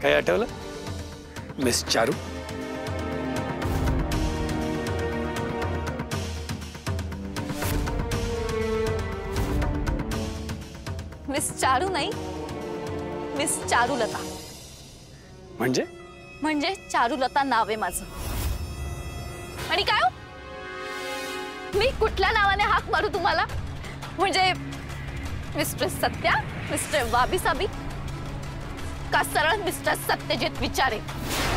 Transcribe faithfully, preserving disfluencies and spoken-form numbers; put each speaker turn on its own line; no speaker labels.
काही आठवलं? Miss Charu.
Miss Charu नाही, मिस चारुलता.
म्हणजे?
म्हणजे चारुलता नाव आहे माझं. आणि काय हो, मी कुठल्या नावाने हाक मारू तुम्हाला? म्हणजे मिस्टर सत्या, मिस्टर वाबी साबी, का सरळ मिस्टर सत्यजित विचारे?